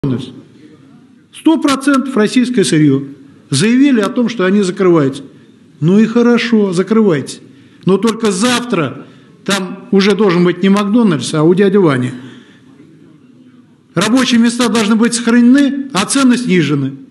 100% российское сырье. Заявили о том, что они закрываются. Ну и хорошо, закрывайте. Но только завтра там уже должен быть не Макдональдс, а у дяди Вани. Рабочие места должны быть сохранены, а цены снижены.